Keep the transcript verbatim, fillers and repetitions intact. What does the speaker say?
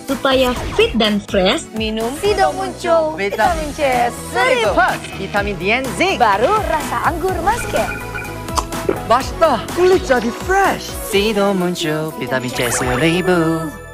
Supaya fit dan fresh, minum Sido Muncul Vitamin C seribu Plus vitamin D dan zinc. baru rasa anggur masker. 맛있다. kulit jadi fresh. Sido Muncul Vitamin C seribu.